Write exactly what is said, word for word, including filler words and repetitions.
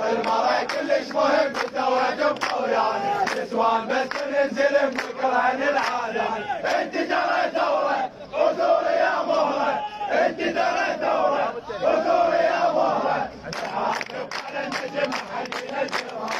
المرأة كلش مهم بالتواجد طويان نسوان بس تنزل بكرهن العالم. انت ترى ثورة اصول يا مهرة، انت ترى ثورة اصول يا مهرة. تعاقب على النجم حق ينزلها